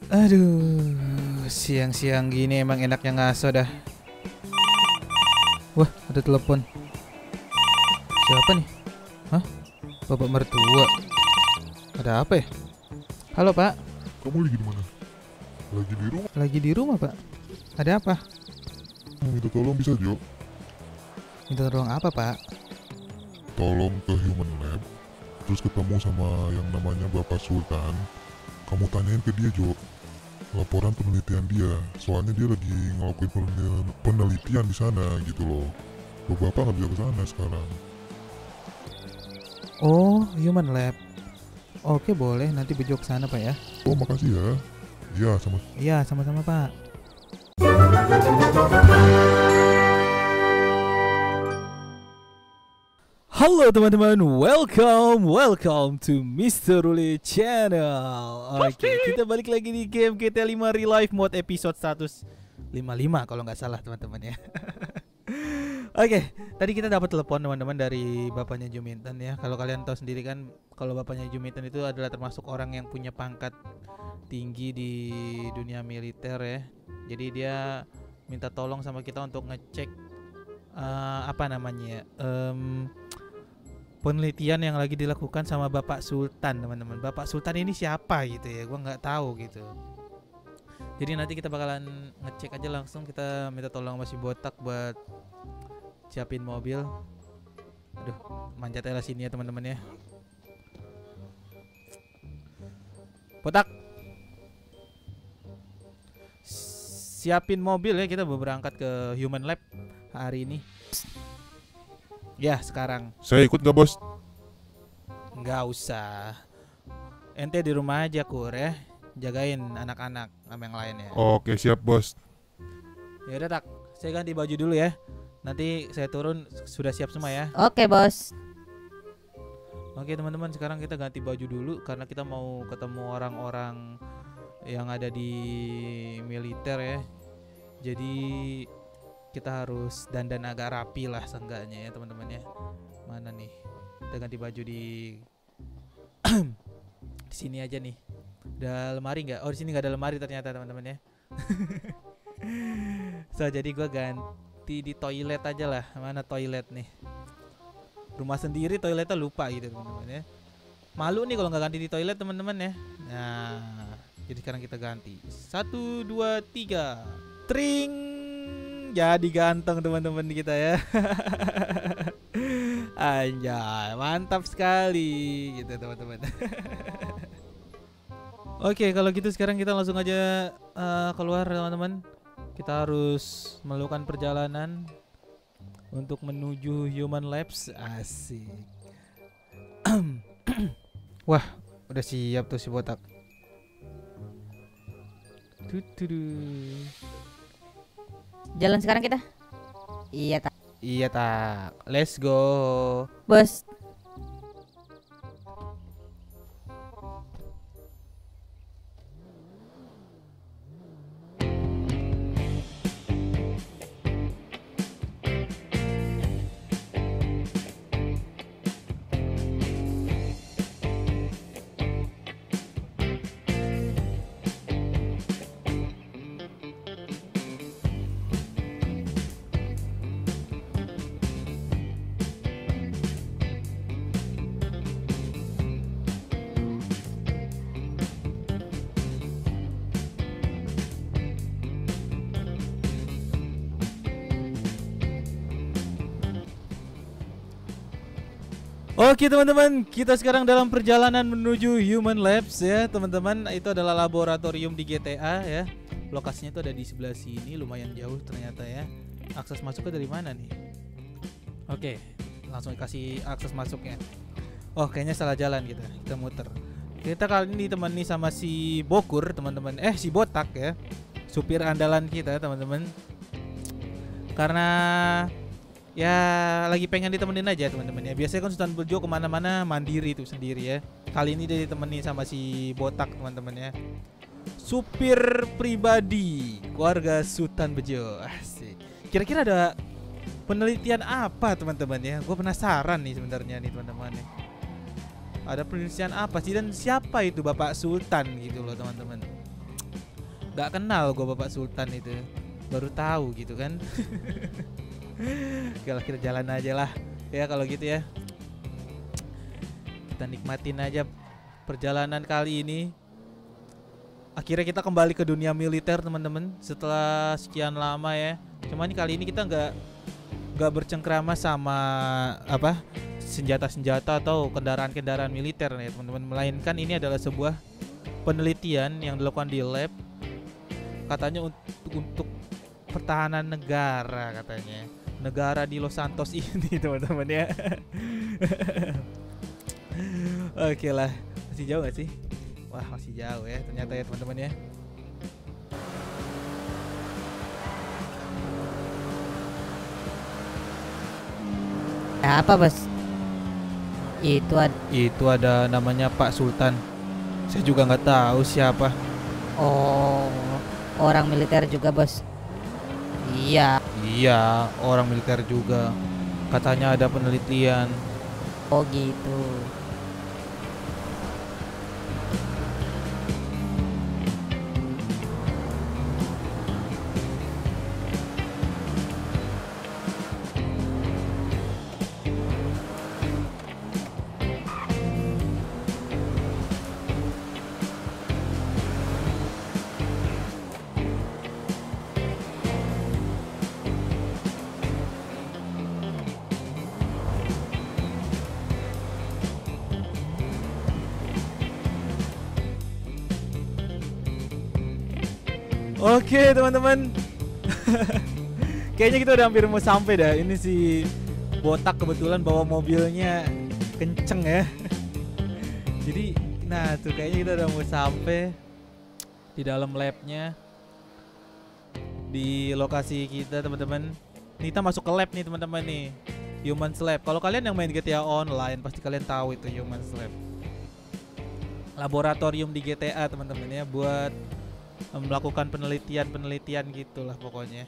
Aduh, siang-siang gini emang enaknya ngaso dah. Wah, ada telepon. Siapa nih? Hah? Bapak mertua. Ada apa ya? Halo, Pak. Kamu lagi di mana? Lagi di rumah? Lagi di rumah, Pak. Ada apa? Minta tolong bisa, Jo? Minta tolong apa, Pak? Tolong ke Human Lab, terus ketemu sama yang namanya Bapak Sultan. Kamu tanyain ke dia, Jo, laporan penelitian dia. Soalnya dia lagi ngelakuin penelitian di sana gitu loh. Bapak nggak bisa ke sana sekarang. Oh, Human Lab. Oke, boleh. Nanti bejo ke sana, Pak ya. Oh, makasih ya. Iya, sama. Iya, sama-sama, Pak. Halo teman-teman, welcome to Mr. Ruli Channel. Oke, kita balik lagi di game GTA 5 Real Life Mode episode 155 kalau nggak salah teman-teman ya. Oke, tadi kita dapat telepon teman-teman dari bapaknya Juminten ya. Kalau kalian tahu sendiri kan, kalau bapaknya Juminten itu adalah termasuk orang yang punya pangkat tinggi di dunia militer ya. Jadi dia minta tolong sama kita untuk ngecek apa namanya penelitian yang lagi dilakukan sama Bapak Sultan teman-teman. Bapak Sultan ini siapa gitu ya, gue nggak tahu gitu. Jadi nanti kita bakalan ngecek aja langsung. Kita minta tolong masih botak buat siapin mobil. Aduh, manjat aja sini ya teman-teman ya. Botak, siapin mobil ya, kita mau berangkat ke Human Lab hari ini. Ya sekarang. Saya ikut nggak, Bos? Nggak usah. Ente di rumah aja Kur ya, jagain anak-anak sama yang lain ya. Oke, siap, Bos. Ya udah Tak, saya ganti baju dulu ya. Nanti saya turun sudah siap semua ya. Oke, Bos. Oke teman-teman, sekarang kita ganti baju dulu karena kita mau ketemu orang-orang yang ada di militer ya. Jadi kita harus dandan agak rapi lah seenggaknya ya teman-teman ya. Mana nih? Kita ganti baju di di sini aja nih. Ada lemari nggak? Oh, di sini nggak ada lemari ternyata teman-teman ya. So jadi gue ganti di toilet aja lah. Mana toilet nih? Rumah sendiri toiletnya lupa gitu teman-teman ya. Malu nih kalau nggak ganti di toilet teman-teman ya. Nah, jadi sekarang kita ganti. 1, 2, 3. Tring. Jadi ganteng teman-teman kita ya. Anjay, mantap sekali gitu teman-teman. Oke, kalau gitu sekarang kita langsung aja keluar teman-teman. Kita harus melakukan perjalanan untuk menuju Human Labs. Asik. Wah, udah siap tuh si botak. Jalan sekarang kita. Iya, Tak. Iya Tak, let's go. Bos. Oke teman-teman, kita sekarang dalam perjalanan menuju Human Labs ya teman-teman. Itu adalah laboratorium di GTA ya. Lokasinya itu ada di sebelah sini, lumayan jauh ternyata ya. Akses masuknya dari mana nih? Oke, langsung kasih akses masuknya. Oh, kayaknya salah jalan kita muter. Kita kali ini ditemani sama si Bokur teman-teman. Si Botak ya, supir andalan kita teman-teman. Karena ya lagi pengen ditemenin aja teman-teman ya. Biasanya kan Sultan Bejo kemana-mana mandiri tuh sendiri ya. Kali ini dia ditemenin sama si Botak teman-teman ya. Supir pribadi keluarga Sultan Bejo. Asik. Kira-kira ada penelitian apa teman-teman ya? Gue penasaran nih sebenarnya nih teman-teman ya. Ada penelitian apa sih dan siapa itu Bapak Sultan gitu loh teman-teman. Gak kenal gue Bapak Sultan itu, baru tahu gitu kan. Kalau kita jalan aja lah ya kalau gitu ya. Kita nikmatin aja perjalanan kali ini. Akhirnya kita kembali ke dunia militer teman-teman setelah sekian lama ya. Cuman kali ini kita nggak bercengkrama sama apa senjata-senjata atau kendaraan-kendaraan militer ya teman-teman. Melainkan ini adalah sebuah penelitian yang dilakukan di lab. Katanya untuk pertahanan negara katanya. Negara di Los Santos ini teman-teman ya. Oke lah, masih jauh gak sih? Wah masih jauh ya ternyata ya teman-teman ya. Apa bos? Itu ada namanya Pak Sultan. Saya juga nggak tahu siapa. Oh, orang militer juga bos. Iya. Iya, orang militer juga. Katanya ada penelitian. Oh gitu. Oke teman-teman. Kayaknya kita udah hampir mau sampai dah. Ini si botak kebetulan bawa mobilnya kenceng ya. Jadi nah tuh kayaknya kita udah mau sampai di dalam labnya, di lokasi kita teman-teman. Kita masuk ke lab nih teman-teman nih, Human Lab. Kalau kalian yang main GTA Online pasti kalian tahu itu Human Lab, laboratorium di GTA teman-teman ya, buat melakukan penelitian gitulah pokoknya.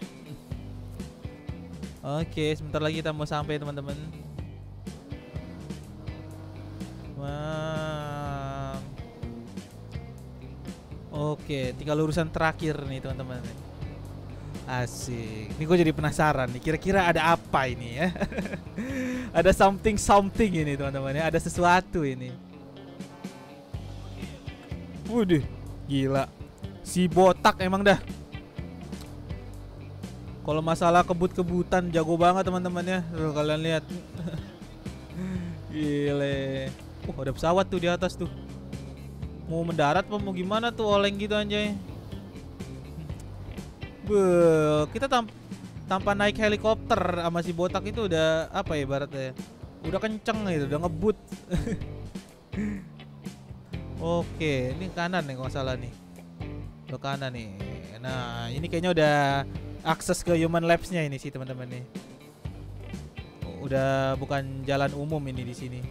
Oke, sebentar lagi kita mau sampai teman-teman. Wah. Oke, tinggal urusan terakhir nih teman-teman. Asik. Ini gue jadi penasaran nih, kira-kira ada apa ini ya? Ada something ini teman-teman ya, ada sesuatu ini. Waduh, gila. Si botak emang dah. Kalau masalah kebut-kebutan jago banget teman-teman ya. Tuh, kalian lihat. Gile. Ada pesawat tuh di atas tuh. Mau mendarat apa mau gimana tuh, oleng gitu anjay. Kita tanpa naik helikopter sama si botak itu udah apa ya ibaratnya. Udah kenceng gitu, udah ngebut. Oke, ini kanan nih kalau nggak salah nih. Ke kanan nih. Nah, ini kayaknya udah akses ke Human Labs-nya ini sih teman-teman nih. Udah bukan jalan umum ini di sini.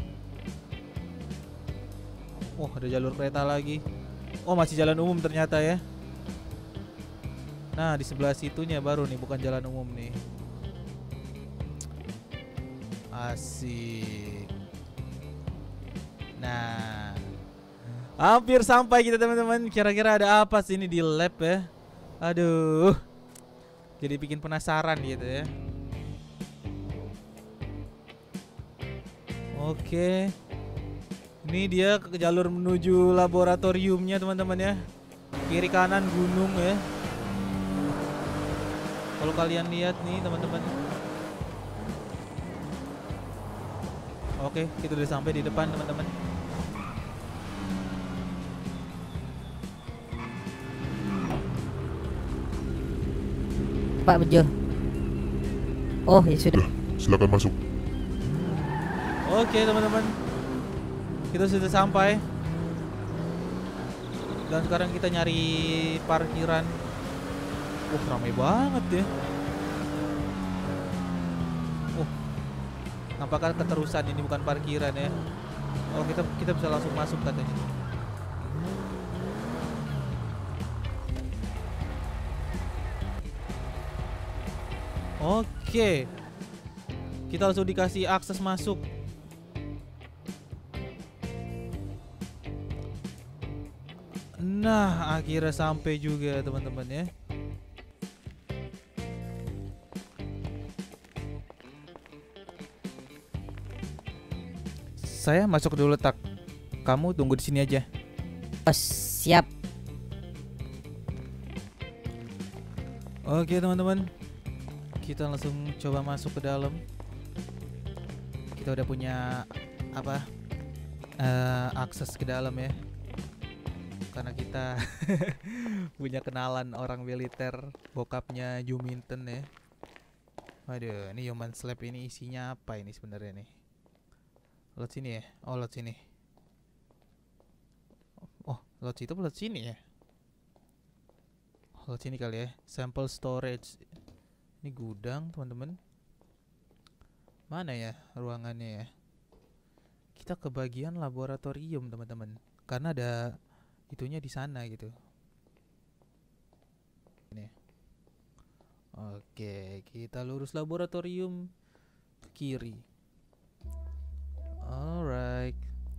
Oh, ada jalur kereta lagi. Oh, masih jalan umum ternyata ya. Nah, di sebelah situnya baru nih, bukan jalan umum nih. Asik. Nah, hampir sampai kita teman-teman. Kira-kira ada apa sih ini di lab ya? Aduh, jadi bikin penasaran gitu ya. Oke, ini dia ke jalur menuju laboratoriumnya teman-teman ya. Kiri kanan gunung ya. Kalau kalian lihat nih teman-teman. Oke, kita udah sampai di depan teman-teman. Pak Bejo. Oh ya sudah. Silakan masuk. Oke teman-teman, kita sudah sampai. Dan sekarang kita nyari parkiran. Ramai banget ya. Nampaknya keterusan ini bukan parkiran ya. Oh, kita bisa langsung masuk katanya. Oke, kita langsung dikasih akses masuk. Nah, akhirnya sampai juga teman-teman ya. Saya masuk dulu tak. Kamu tunggu di sini aja. Bos, siap. Oke teman-teman, kita langsung coba masuk ke dalam. Kita udah punya apa? Akses ke dalam ya. Karena kita punya kenalan orang militer, bokapnya Juminten ya. Waduh, ini Human Lab ini isinya apa ini sebenarnya nih? Lot sini ya? Oh, lot sini. Oh, lot situ apa lot sini ya? Lot sini kali ya. Sample storage. Ini gudang, teman-teman. Mana ya ruangannya ya? Kita ke bagian laboratorium, teman-teman. Karena ada itunya di sana gitu. Ini. Oke, kita lurus laboratorium ke kiri. Alright.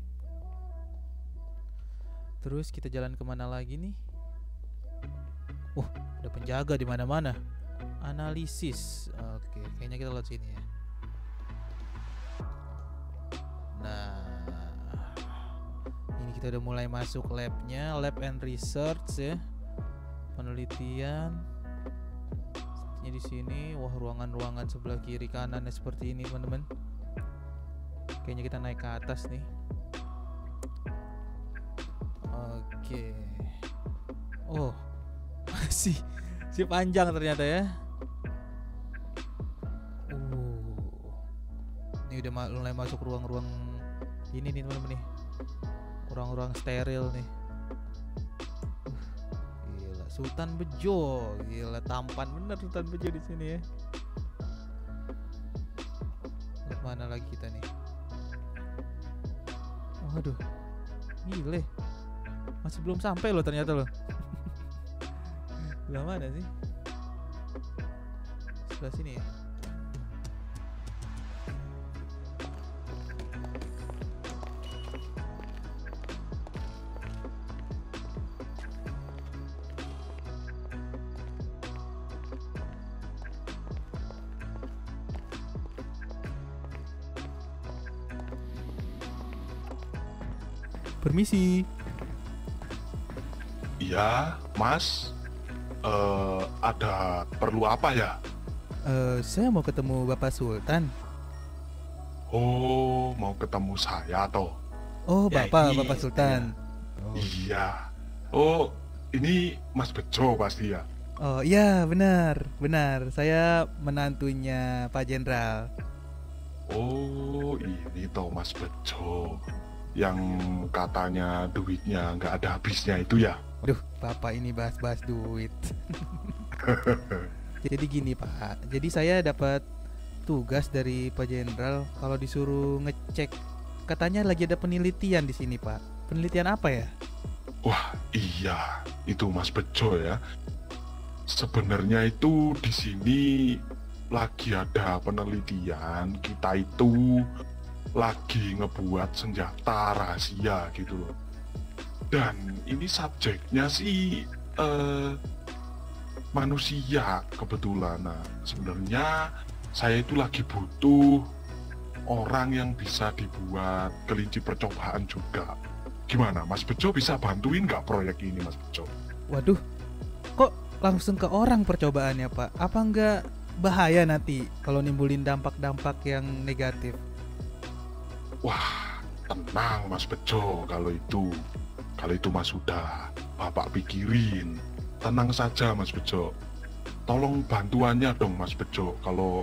Terus kita jalan kemana lagi nih? Ada penjaga di mana-mana. Analisis. Oke, kayaknya kita lewat sini ya. Nah, ini kita udah mulai masuk labnya, lab and research ya. Penelitian. Sepertinya di sini, wah ruangan-ruangan sebelah kiri kanannya seperti ini teman-teman. Kayaknya kita naik ke atas nih. Oke. Oh, masih panjang ternyata ya. Ini udah mulai masuk ruang-ruang ini nih teman-teman nih. Ruang-ruang steril nih. Gila, Sultan Bejo. Gila, tampan bener Sultan Bejo di sini ya. Mana lagi kita nih? Waduh, gile, masih belum sampai loh ternyata loh. Sebelah mana sih? Sebelah sini ya. Permisi. Iya, Mas. Ada perlu apa ya? Saya mau ketemu Bapak Sultan. Oh, mau ketemu saya toh? Oh, Ya, Bapak Sultan. Oh. Iya. Oh, ini Mas Bejo pasti ya? Oh iya, benar. Saya menantunya Pak Jenderal. Oh, ini toh Mas Bejo. Yang katanya duitnya nggak ada habisnya itu ya? Aduh, Bapak ini bahas-bahas duit. Jadi gini Pak, jadi saya dapat tugas dari Pak Jenderal kalau disuruh ngecek, katanya lagi ada penelitian di sini Pak. Penelitian apa ya? Wah, iya, itu Mas Bejo ya. Sebenarnya itu di sini lagi ada penelitian, kita itu lagi ngebuat senjata rahasia gitu loh. Dan ini subjeknya sih manusia kebetulan. Nah, sebenarnya saya itu lagi butuh orang yang bisa dibuat kelinci percobaan juga. Gimana, Mas Bejo bisa bantuin nggak proyek ini, Mas Bejo? Waduh, kok langsung ke orang percobaannya Pak? Apa nggak bahaya nanti kalau nimbulin dampak-dampak yang negatif? Wah, tenang Mas Bejo, kalau itu Mas sudah Bapak pikirin. Tenang saja Mas Bejo. Tolong bantuannya dong Mas Bejo. Kalau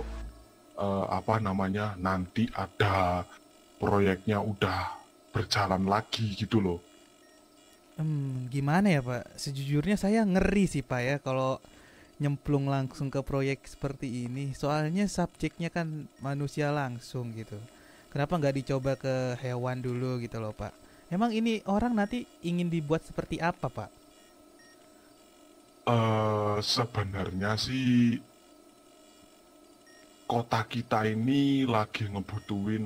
nanti ada proyeknya udah berjalan lagi gitu loh. Gimana ya Pak? Sejujurnya saya ngeri sih Pak ya kalau nyemplung langsung ke proyek seperti ini. Soalnya subjeknya kan manusia langsung gitu. Kenapa nggak dicoba ke hewan dulu gitu loh Pak? Emang ini orang nanti ingin dibuat seperti apa Pak? Sebenarnya sih kota kita ini lagi ngebutuhin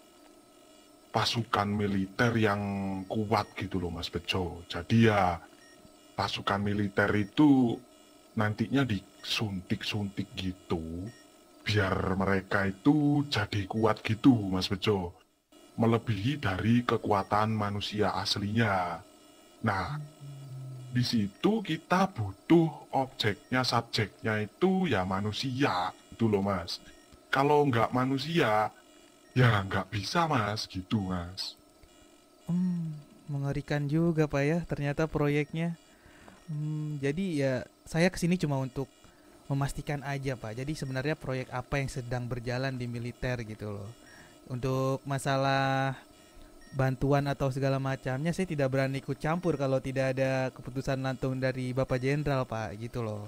pasukan militer yang kuat gitu loh Mas Bejo. Jadi ya pasukan militer itu nantinya disuntik-suntik gitu, biar mereka itu jadi kuat gitu, Mas Bejo. Melebihi dari kekuatan manusia aslinya. Nah, di situ kita butuh objeknya, subjeknya itu ya manusia, gitu loh Mas. Kalau nggak manusia, ya nggak bisa Mas, gitu Mas. Mengerikan juga Pak ya, ternyata proyeknya. Jadi ya saya kesini cuma untuk memastikan aja Pak. Jadi sebenarnya proyek apa yang sedang berjalan di militer gitu loh. Untuk masalah bantuan atau segala macamnya saya tidak berani ikut campur kalau tidak ada keputusan langsung dari Bapak Jenderal Pak gitu loh.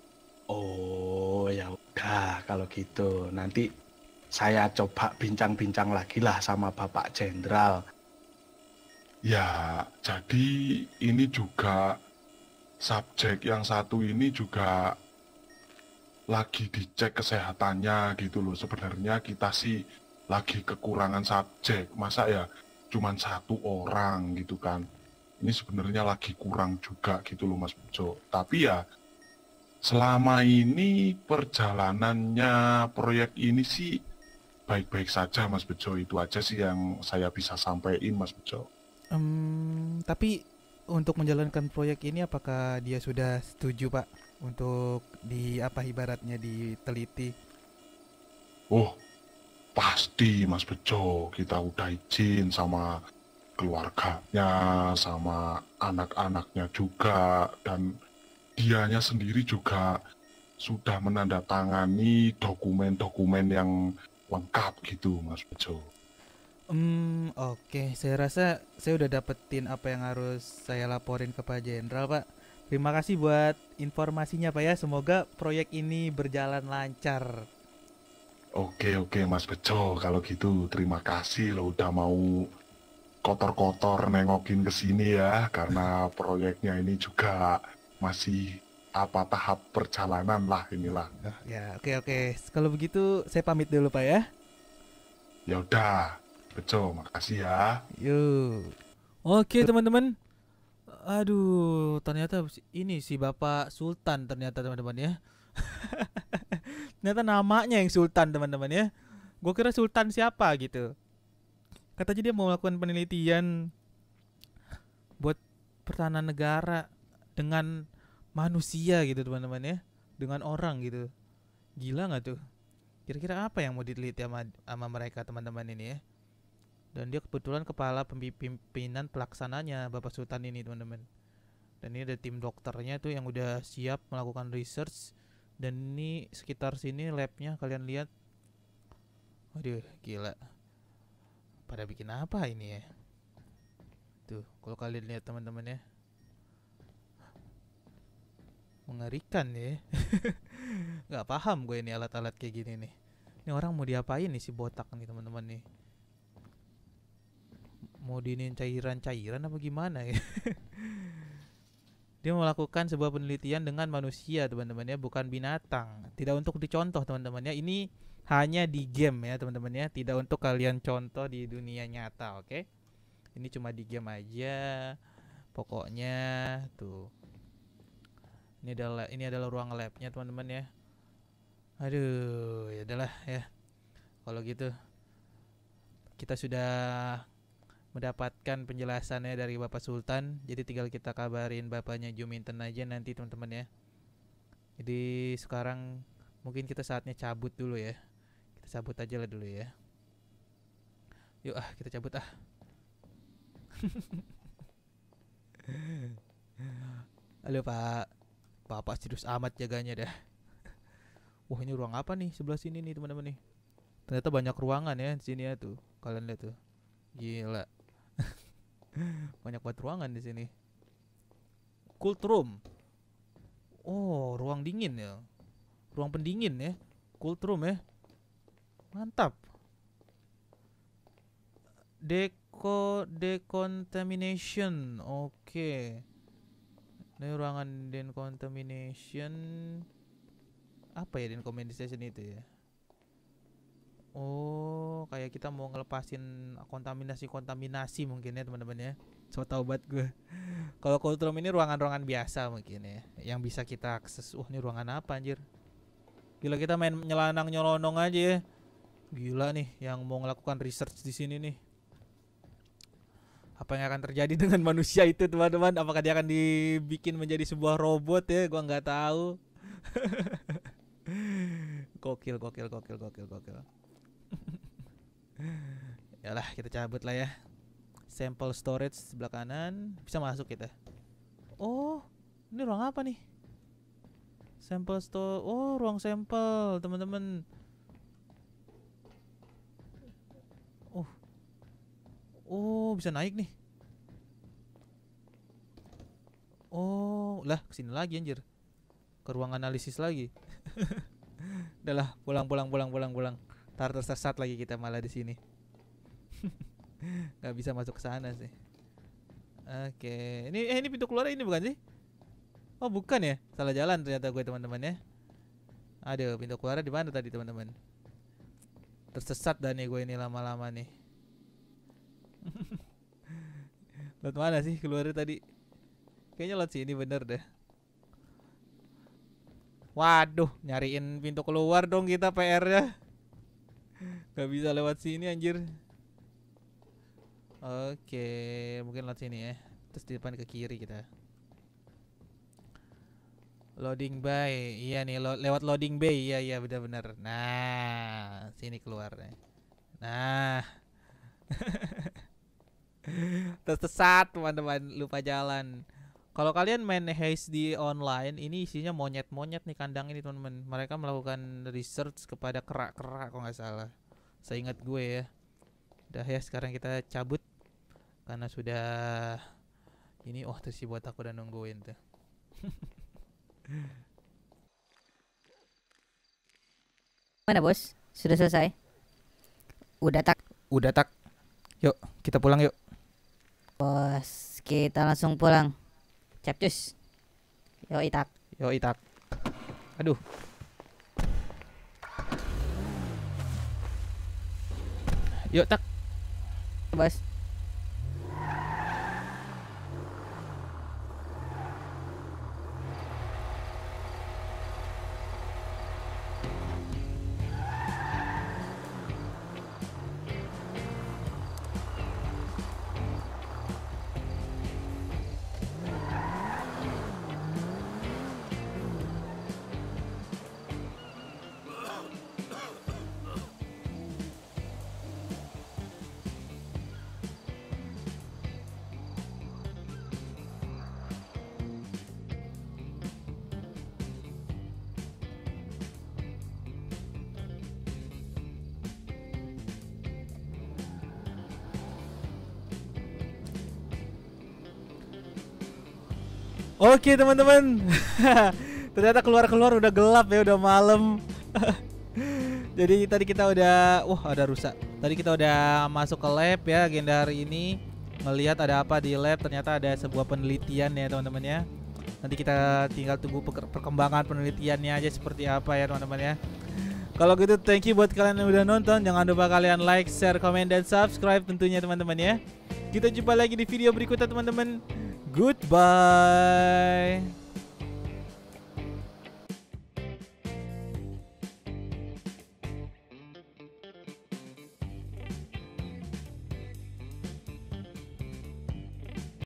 Oh ya udah kalau gitu nanti saya coba bincang-bincang lagi lah sama Bapak Jenderal. Ya, jadi ini juga subjek yang satu ini juga lagi dicek kesehatannya gitu loh. Sebenarnya kita sih lagi kekurangan subjek. Masa ya cuman satu orang gitu kan. Ini sebenarnya lagi kurang juga gitu loh Mas Bejo. Tapi ya selama ini perjalanannya proyek ini sih baik-baik saja Mas Bejo. Itu aja sih yang saya bisa sampaikan Mas Bejo. Tapi untuk menjalankan proyek ini apakah dia sudah setuju Pak untuk ibaratnya diteliti? Oh, pasti Mas Bejo, kita udah izin sama keluarganya, sama anak-anaknya juga, dan dianya sendiri juga sudah menandatangani dokumen-dokumen yang lengkap gitu Mas Bejo. Oke, saya rasa saya udah dapetin apa yang harus saya laporin ke Pak Jenderal, Pak. Terima kasih buat informasinya, Pak ya. Semoga proyek ini berjalan lancar. Oke Mas Bejo, kalau gitu terima kasih lo udah mau kotor-kotor nengokin ke sini ya, karena proyeknya ini juga masih tahap perjalanan lah inilah. Ya, oke. Kalau begitu saya pamit dulu, Pak ya. Ya udah, Bejo, makasih ya. Yuk. Oke, teman-teman. Aduh, ternyata ini si Bapak Sultan ternyata teman-teman ya. Ternyata namanya yang Sultan teman-teman ya. Gue kira Sultan siapa gitu. Katanya dia mau melakukan penelitian buat pertahanan negara dengan manusia gitu teman-teman ya. Dengan orang gitu. Gila gak tuh? Kira-kira apa yang mau diteliti sama mereka teman-teman ini ya. Dan dia kebetulan kepala pimpinan pelaksananya Bapak Sultan ini teman-teman. Dan ini ada tim dokternya tuh yang udah siap melakukan research. Dan ini sekitar sini labnya kalian lihat. Waduh gila. Pada bikin apa ini ya? Tuh kalau kalian lihat teman-teman ya. Mengerikan ya. Gak paham gue ini alat-alat kayak gini nih. Ini orang mau diapain nih si botak nih teman-teman nih. Mau diinin cairan-cairan apa gimana ya? Dia melakukan sebuah penelitian dengan manusia teman-teman ya, bukan binatang. Tidak untuk dicontoh teman-teman ya. Ini hanya di game ya teman-teman ya, tidak untuk kalian contoh di dunia nyata, oke? Ini cuma di game aja. Pokoknya tuh. Ini adalah ruang labnya teman-teman ya. Aduh, ya adalah ya. Kalau gitu kita sudah mendapatkan penjelasannya dari Bapak Sultan. Jadi tinggal kita kabarin bapaknya Juminten aja nanti teman-teman ya. Jadi sekarang mungkin kita saatnya cabut dulu ya. Kita cabut aja lah dulu ya. Yuk kita cabut Halo Pak. Bapak serius amat jaganya dah. Wah ini ruang apa nih sebelah sini nih teman-teman nih. Ternyata banyak ruangan ya di sini ya tuh. Kalian lihat tuh. Gila. Banyak banget ruangan di sini. Cold room. Oh, ruang dingin ya. Ruang pendingin ya. Cold room ya. Mantap. Decontamination. Oke. Ini ruangan decontamination. Apa ya decontamination itu ya? Oh, kayak kita mau ngelepasin kontaminasi mungkin ya teman-teman ya. So tau banget gue. Kalau cold room ini ruangan-ruangan biasa mungkin ya, yang bisa kita akses. Ini ruangan apa anjir? Gila, kita main nyelanang nyolonong aja ya. Gila nih, yang mau melakukan research di sini nih. Apa yang akan terjadi dengan manusia itu teman-teman? Apakah dia akan dibikin menjadi sebuah robot ya? Gua nggak tahu. Gokil. Yalah, kita cabut lah ya. Sample storage sebelah kanan, bisa masuk kita. Oh, ini ruang apa nih? Sampel store. Oh, ruang sampel, teman-teman. Oh, bisa naik nih. Oh, lah kesini lagi anjir. Ke ruang analisis lagi. Udahlah, pulang. Tar tersesat lagi kita malah di sini. Gak bisa masuk ke sana sih. Oke, ini pintu keluar ini bukan sih? Oh, bukan ya? Salah jalan ternyata gue teman-teman ya. Aduh, pintu keluar di mana tadi teman-teman? Tersesat dah nih gue ini lama-lama nih. Lot mana sih keluarnya tadi? Kayaknya lot sini bener deh. Waduh, nyariin pintu keluar dong kita PR-nya. Gak bisa lewat sini anjir. Oke, mungkin lewat sini ya. Terus di depan ke kiri kita. Loading bay. Iya nih, lewat loading bay. Iya benar-benar. Nah, sini keluarnya. Nah. Tersesat teman-teman, lupa jalan. Kalau kalian main HD online, ini isinya monyet-monyet nih kandang ini teman-teman. Mereka melakukan research kepada kerak-kerak kalau nggak salah. Seingat gue ya. Udah ya, sekarang kita cabut karena sudah ini. Oh, terus si buat aku udah nungguin tuh. Mana bos? Sudah selesai? Udah tak? Yuk, kita pulang yuk. Bos, kita langsung pulang. Capcus. Yo itak. Aduh. Yuk tak. Bos. Oke teman-teman. Ternyata keluar udah gelap ya, udah malam. Jadi tadi kita udah, ada rusak. Tadi kita udah masuk ke lab ya agenda hari ini. Ngelihat ada apa di lab, ternyata ada sebuah penelitian ya teman-teman ya. Nanti kita tinggal tunggu perkembangan penelitiannya aja seperti apa ya teman-teman ya. Kalau gitu thank you buat kalian yang udah nonton. Jangan lupa kalian like, share, komen, dan subscribe tentunya teman-teman ya. Kita jumpa lagi di video berikutnya teman-teman. Goodbye.